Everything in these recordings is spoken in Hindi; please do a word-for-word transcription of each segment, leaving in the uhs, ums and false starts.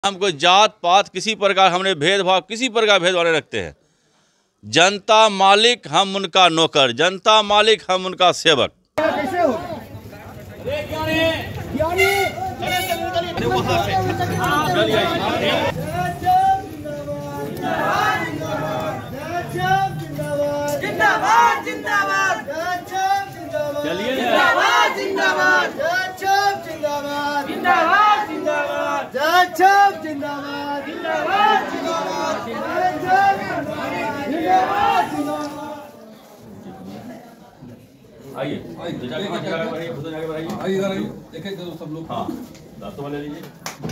हमको जात पात किसी प्रकार हमने भेदभाव किसी प्रकार भेदभाव नहीं रखते हैं। जनता मालिक हम उनका नौकर, जनता मालिक हम उनका सेवक। आइए आइए इधर आइए, देखें तो सब लोग। हाँ, दांतों वाले लीजिए।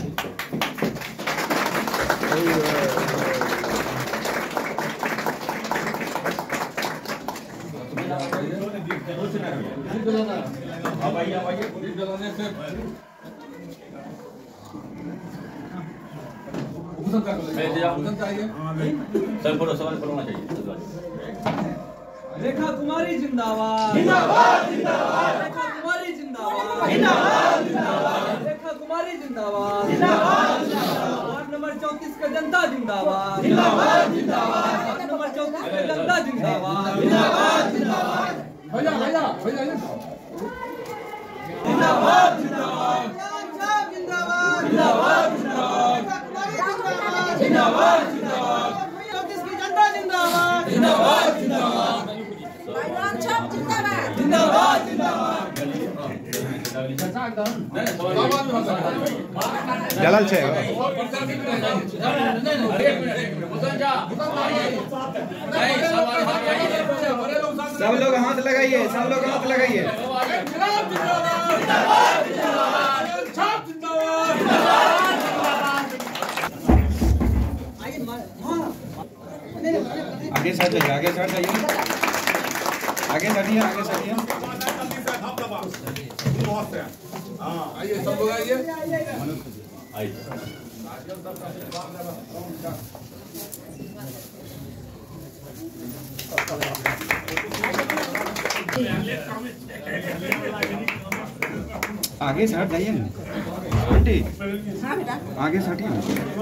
आप आइए आप आइए सर, फोटो सवाल करना चाहिए। रेखा कुमारी जिंदाबाद जिंदाबाद जिंदाबाद, रेखा कुमारी जिंदाबाद जिंदाबाद जिंदाबाद, रेखा कुमारी जिंदाबाद जिंदाबाद जिंदाबाद, वार्ड नंबर चौंतीस का जनता जिंदाबाद जिंदाबाद जिंदाबाद, वार्ड नंबर चौंतीस का जनता जिंदाबाद जिंदाबाद जिंदाबाद, भैया भैया भैया जिंदाबाद जिंदाबाद जिंदाबाद जिंदाबाद जिंदाबाद जिंदाबाद जिंदाबाद, चौंतीस की जनता जिंदाबाद जिंदाबाद जिंदाबाद जिंदाबाद जिंदाबाद। जलाल छे सब लोग हाथ लगाइए, सब लोग हाथ लगाइए। आगे सर जाइए, आगे सर जाइए, आगे सरिए, आगे सरिए। आइए सब लोग आइए। आगे सर जाइए ना आंटी, आगे सटिए।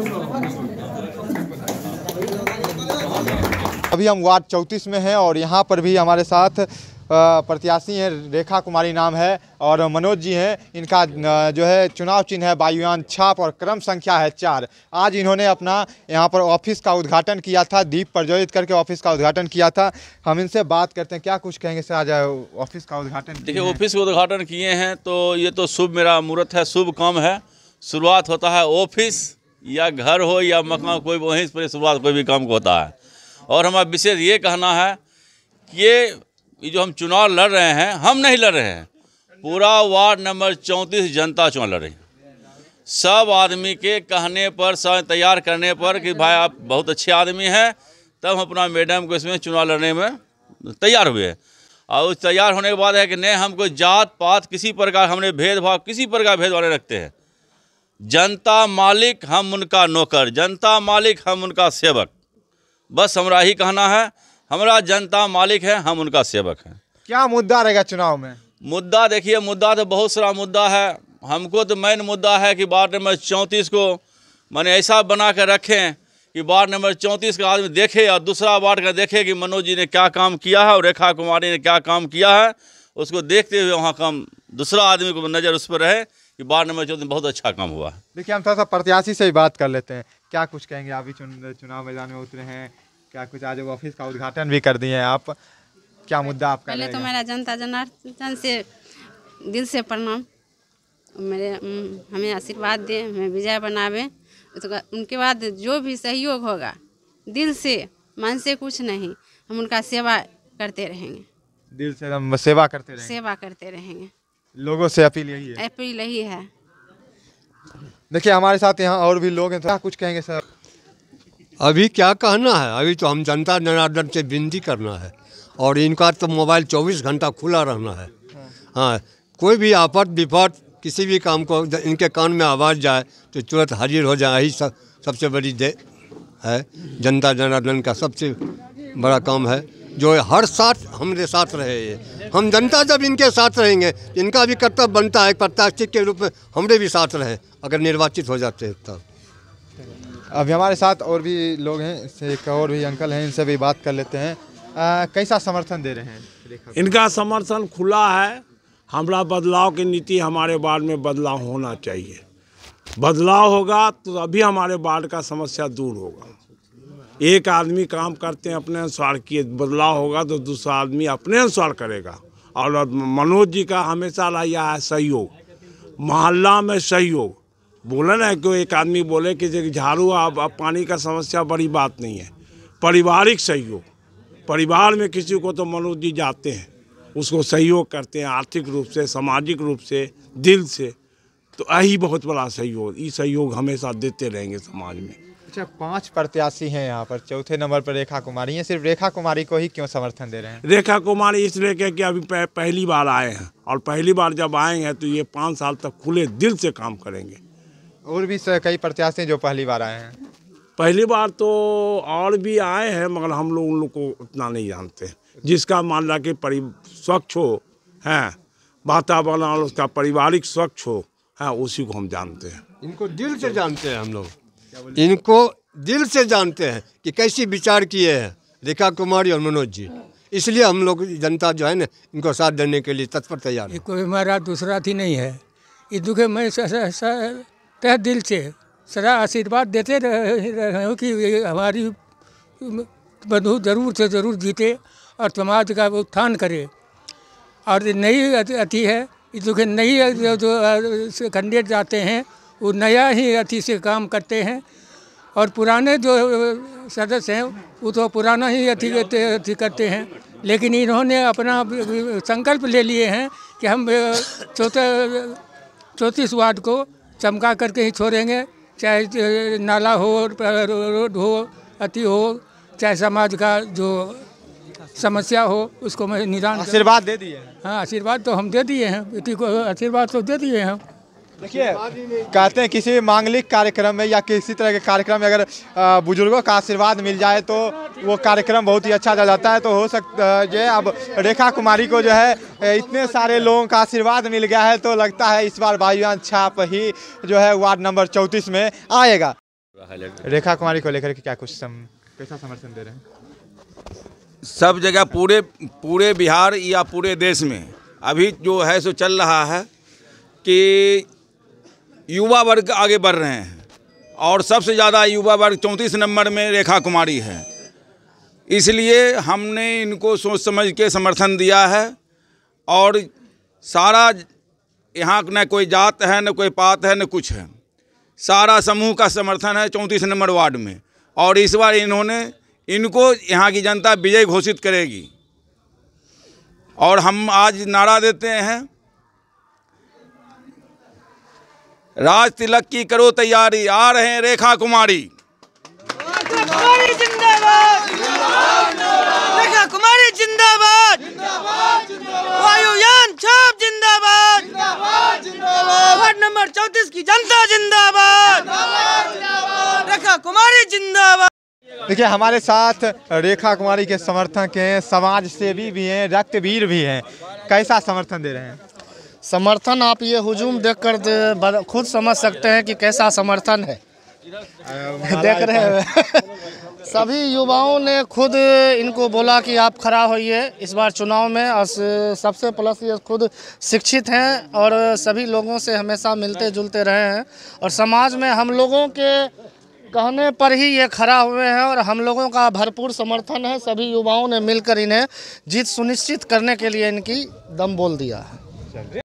अभी हम वार्ड चौंतीस में हैं और यहाँ पर भी हमारे साथ प्रत्याशी हैं, रेखा कुमारी नाम है और मनोज जी हैं। इनका जो है चुनाव चिन्ह है वायुयान छाप और क्रम संख्या है चार। आज इन्होंने अपना यहाँ पर ऑफिस का उद्घाटन किया था, दीप प्रज्वलित करके ऑफिस का उद्घाटन किया था। हम इनसे बात करते हैं, क्या कुछ कहेंगे सर आज ऑफिस का उद्घाटन? देखिए, ऑफिस का उद्घाटन किए हैं तो ये तो शुभ मेरा मुहूर्त है, शुभ काम है। शुरुआत होता है ऑफिस या घर हो या मकान, कोई वहीं पर शुरुआत कोई भी काम को होता है। और हमारा विशेष ये कहना है कि ये ये जो हम चुनाव लड़ रहे हैं, हम नहीं लड़ रहे हैं, पूरा वार्ड नंबर चौंतीस जनता चुनाव लड़ रही है। सब आदमी के कहने पर, सब तैयार करने पर कि भाई आप बहुत अच्छे आदमी हैं, तब हम अपना मैडम को इसमें चुनाव लड़ने में तैयार हुए। और उस तैयार होने के बाद है कि नहीं, हमको जात पात किसी प्रकार हमने भेदभाव किसी प्रकार भेदभाव नहीं रखते हैं। जनता मालिक हम उनका नौकर, जनता मालिक हम उनका सेवक। बस हमारा ही कहना है, हमारा जनता मालिक है, हम उनका सेवक हैं। क्या मुद्दा रहेगा चुनाव में? मुद्दा देखिए, मुद्दा तो बहुत सारा मुद्दा है। हमको तो मेन मुद्दा है कि वार्ड नंबर चौंतीस को मैंने ऐसा बना कर रखें कि वार्ड नंबर चौंतीस का आदमी देखे और दूसरा वार्ड का देखे कि मनोज जी ने क्या काम किया है और रेखा कुमारी ने क्या काम किया है। उसको देखते हुए वहाँ काम दूसरा आदमी को नज़र उस पर रहे कि वार्ड नंबर चौंतीस बहुत अच्छा काम हुआ है। देखिए, हम थोड़ा सा प्रत्याशी से ही बात कर लेते हैं। क्या कुछ कहेंगे? अभी चुनाव मैदान में उतरे हैं, क्या कुछ आज ऑफिस का उद्घाटन भी कर दिए हैं आप, क्या मुद्दा आपका? पहले तो मेरा जनता जनार्दन से दिल से प्रणाम। मेरे हमें आशीर्वाद दें, हमें विजय बनावे। तो उनके बाद जो भी सहयोग होगा, दिल से, मन से कुछ नहीं, हम उनका सेवा करते रहेंगे। दिल से हम सेवा करते रहेंगे, सेवा करते रहेंगे। लोगों से अपील यही है, अपील यही है। देखिए, हमारे साथ यहाँ और भी लोग हैं, तो क्या कुछ कहेंगे सर? अभी क्या कहना है, अभी तो हम जनता जनार्दन से विनती करना है और इनका तो मोबाइल चौबीस घंटा खुला रहना है। हाँ, कोई भी आफत विपत किसी भी काम को इनके कान में आवाज़ जाए तो तुरंत हाजिर हो जाए। यही सब सबसे बड़ी दे है जनता जनार्दन का सबसे बड़ा काम है, जो हर साथ हमारे साथ रहे। ये हम जनता जब इनके साथ रहेंगे, इनका भी कर्तव्य बनता है प्रत्याशी के रूप में हमारे भी साथ रहे, अगर निर्वाचित हो जाते हैं तब। अभी हमारे साथ और भी लोग हैं, इससे एक और भी अंकल हैं, इनसे भी बात कर लेते हैं। आ, कैसा समर्थन दे रहे हैं रेखा? इनका समर्थन खुला है। हमारा बदलाव की नीति हमारे वार्ड में बदलाव होना चाहिए। बदलाव होगा तो अभी हमारे वार्ड का समस्या दूर होगा। एक आदमी काम करते हैं अपने अनुसार किए, बदलाव होगा तो दूसरा आदमी अपने अनुसार करेगा। और मनोज जी का हमेशा रहा है सहयोग, मोहल्ला में सहयोग। बोले ना कि एक आदमी बोले कि झाड़ू अब अब पानी का समस्या बड़ी बात नहीं है, पारिवारिक सहयोग। परिवार में किसी को तो मनोज जी जाते हैं, उसको सहयोग करते हैं आर्थिक रूप से, सामाजिक रूप से, दिल से। तो यही बहुत बड़ा सहयोग, ये सहयोग हमेशा देते रहेंगे समाज में। अच्छा, पांच प्रत्याशी हैं यहाँ पर, चौथे नंबर पर रेखा कुमारी हैं। सिर्फ रेखा कुमारी को ही क्यों समर्थन दे रहे हैं? रेखा कुमारी इसलिए कि अभी पहली बार आए हैं, और पहली बार जब आएंगे तो ये पाँच साल तक खुले दिल से काम करेंगे। और भी कई प्रत्याशी जो पहली बार आए हैं। पहली बार तो और भी आए हैं, मगर हम लोग उन लोग को उतना नहीं जानते। जिसका मान ला कि परि स्वच्छ हो है वातावरण और उसका पारिवारिक स्वच्छ हो है, उसी को हम जानते हैं। इनको दिल से जानते हैं हम लोग, इनको दिल से जानते हैं कि कैसी विचार किए हैं रेखा कुमारी और मनोज जी। इसलिए हम लोग जनता जो है ना, इनको साथ देने के लिए तत्पर तैयार है। कोई हमारा दूसरा थी नहीं है। ये दुखे मैं तह दिल से सदा आशीर्वाद देते रहे हो कि हमारी बंधु जरूर से ज़रूर जीते और समाज का उत्थान करे। और नई अति है, जो कि नई जो, जो कैंडिडेट जाते हैं वो नया ही अति से काम करते हैं, और पुराने जो सदस्य हैं वो तो पुराना ही अति अति करते हैं। लेकिन इन्होंने अपना संकल्प ले लिए हैं कि हम चौथे चौंतीस वार्ड को चमका करके ही छोड़ेंगे, चाहे नाला हो, रोड हो, अति हो, चाहे समाज का जो समस्या हो उसको मैं निदान। आशीर्वाद दे दिए? हाँ, आशीर्वाद तो हम दे दिए हैं, बेटी को आशीर्वाद तो दे दिए हैं। देखिए, कहते हैं किसी भी मांगलिक कार्यक्रम में या किसी तरह के कार्यक्रम में अगर बुजुर्गों का आशीर्वाद मिल जाए तो वो कार्यक्रम बहुत ही अच्छा जाता है। तो हो सकता है अब रेखा कुमारी को जो है इतने सारे लोगों का आशीर्वाद मिल गया है, तो लगता है इस बार बायुयान छाप ही जो है वार्ड नंबर चौंतीस में आएगा। रेखा कुमारी को लेकर के क्या कुछ सम, कैसा समर्थन दे रहे हैं? सब जगह पूरे पूरे बिहार या पूरे देश में अभी जो है सो चल रहा है कि युवा वर्ग आगे बढ़ रहे हैं, और सबसे ज़्यादा युवा वर्ग चौंतीस नंबर में रेखा कुमारी है। इसलिए हमने इनको सोच समझ के समर्थन दिया है। और सारा यहाँ न कोई जात है, न कोई पात है, न कुछ है, सारा समूह का समर्थन है चौंतीस नंबर वार्ड में। और इस बार इन्होंने इनको यहाँ की जनता विजय घोषित करेगी। और हम आज नारा देते हैं, राज तिलक की करो तैयारी, आ रहे हैं रेखा कुमारी। रेखा कुमारी जिंदाबाद, रेखा कुमारी जिंदाबाद, वायुयान छाप जिंदाबाद, वार्ड नंबर चौंतीस की जनता जिंदाबाद, रेखा कुमारी जिंदाबाद। देखिए, हमारे साथ रेखा कुमारी के समर्थक हैं, समाज सेवी भी हैं, रक्तवीर भी हैं। कैसा समर्थन दे रहे हैं? समर्थन आप ये हुजूम देखकर खुद समझ सकते हैं कि कैसा समर्थन है। देख रहे हैं सभी युवाओं ने खुद इनको बोला कि आप खड़ा होइए इस बार चुनाव में। और सबसे प्लस ये खुद शिक्षित हैं और सभी लोगों से हमेशा मिलते जुलते रहे हैं, और समाज में हम लोगों के कहने पर ही ये खड़ा हुए हैं, और हम लोगों का भरपूर समर्थन है। सभी युवाओं ने मिलकर इन्हें जीत सुनिश्चित करने के लिए इनकी दम बोल दिया है।